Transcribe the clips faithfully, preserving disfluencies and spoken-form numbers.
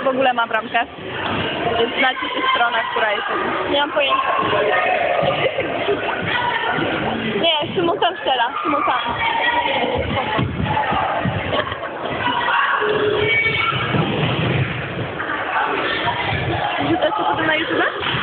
w ogóle ma bramkę? Znacie się strona, która jest? Nie mam pojęcia. Nie, Szymutan strzela. Szymutan. Wrzucacie to na YouTube?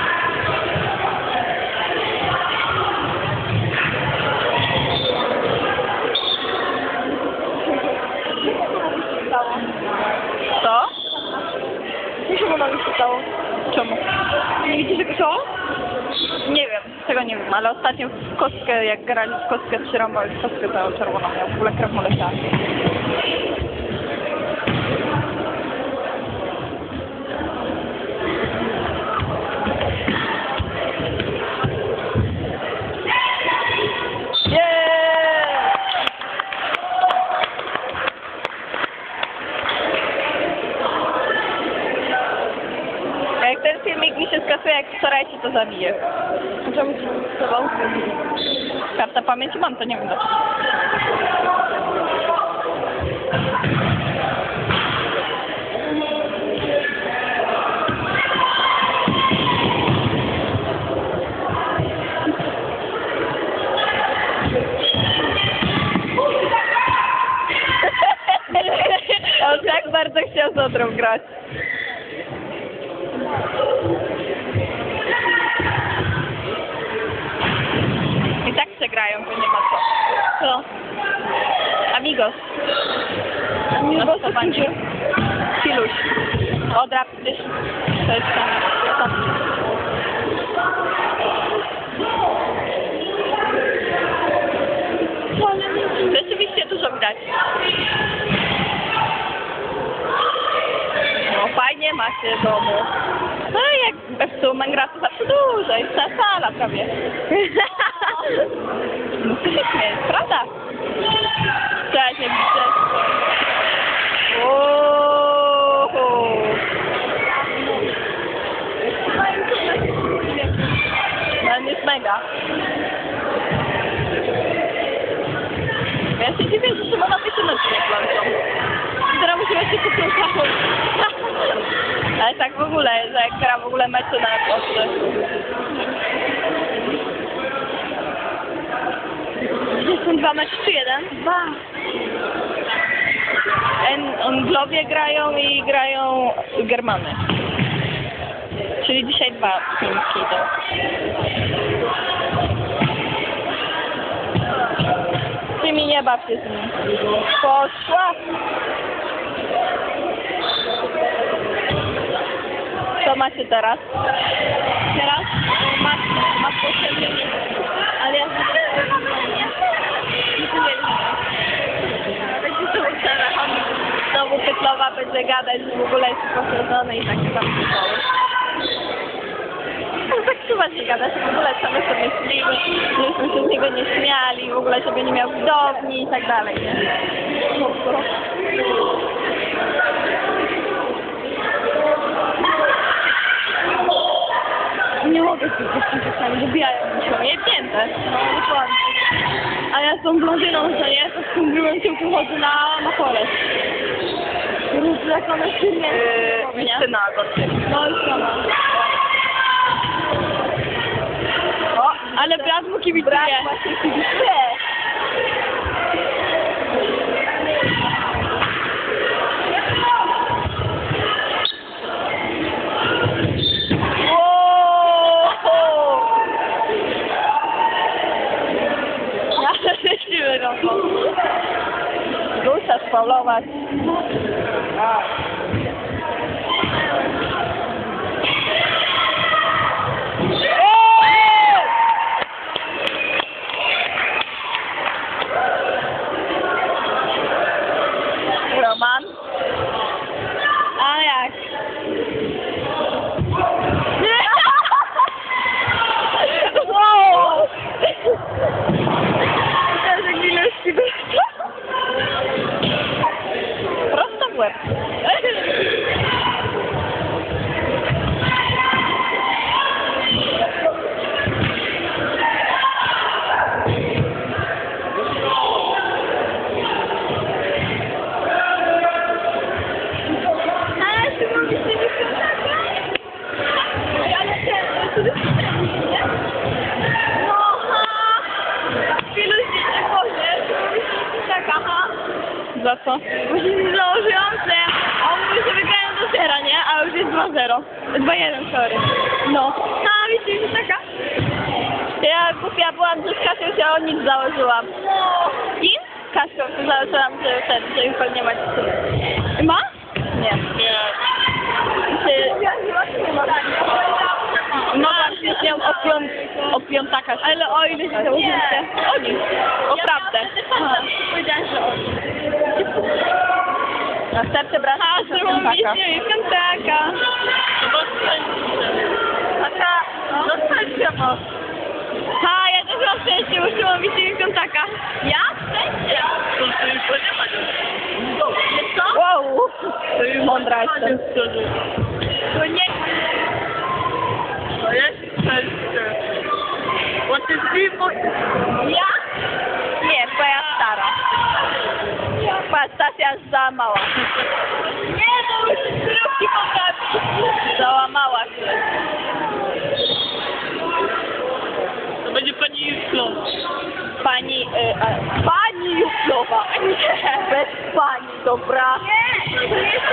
Co? Co się mu się stało? Czemu? Nie widzisz tego co? Nie wiem, tego nie wiem, ale ostatnio w kostkę, jak grali w kostkę trzy rąbali w kostkę to czerwoną miał, w ogóle krew mu leciała. Jak ten filmik mi się skasuje, jak wczoraj ci to zabije. Czemu ci stawał? Karta pamięci mam, to nie wiem dlaczego. On tak bardzo chciał z Odrą grać. I tak przegrają, bo nie ma co. Co? Amigos. Amigos to będzie. Filuś. Odra przecież. To jest tam. tam. Rzeczywiście dużo widać. No fajnie macie w domu. No jak w sumie gra to zawsze dużo. Jest ta sala prawie. No to jest prawda? Cześć, jak widzę. Ooo. No jest mega. Ja się dziwię, że Szymona pioseneczki nie włączą. Teraz musimy się kupić. Ale tak w ogóle, że jak gra w ogóle mecze na poczcie. Są dwa mecze czy jeden? Dwa. Anglowie grają i grają Germany. Czyli dzisiaj dwa filmiki idą. Ty mi nie baw się z nim. Poszła. Co macie teraz? Teraz? Masz, masz potrzebę. Ale ja nie wiem. Będzie to uczera. Znowu Pytlowa będzie gadać, że w ogóle jest pośledzony i takie tam szkoły. No tak chyba gadać, w ogóle same sobie myślimy, żeśmy się z niego nie śmiali, w ogóle sobie nie miał widowni i tak dalej, nie? Nie mogę z tych dziewczynami, dobijają mi się. Jebnięte. No, dokładnie. A ja z tą blondyną, co nie? To z tym grubym tyłku chodzę na, na forest. Rób jak ona silnie. Yy, Justyna Goty. No i sama. O, Ale brat mu kibicuje. Brat właśnie kibicuje. Gusta spaulować. Roman? A jak? Wow! Teraz jak Milewski Prosto w łeb. No, ha! Chwilu się nie powiesz, taka, ha! Za co? Bo się nie założyłam, że on mówi, że wygrają do zera, nie? A już jest dwa zero. dwa jeden, sorry. No. A, wiecie, że taka? Ja głupia byłam, że z Kasią się o nic założyłam. No. Kim? Kasią się założyłam, że ten, że już pewnie ma dziewczynę. Ma? Nie. Nie. Czy... Ja nie ma. No właśnie z nią o, piąt, o piątaka się... Ale o ile się założyliście? O nic. O prawdę. Aha. Powiedziałam, że o Następny brat A, jest że mam piątaka. wiśnię i kantaka. Taka... No szczęście ma. Ha, ja też mam szczęście, bo trzymam wiśnię i kantaka. Ja? Szczęście? To ty już nie ma. Wiesz co? Wow. Mądra jestem. To nie... To jest szczęście. Bo ty zimno... Ja? Nie, twoja stara. Twoja stacja jest za mała. Nie, to już zdrówki potrafi. Załamała się. To będzie pani Jutlo. Pani... Y, a, pani Jutlowa. Nie, bez pani, dobra? Nie, to jest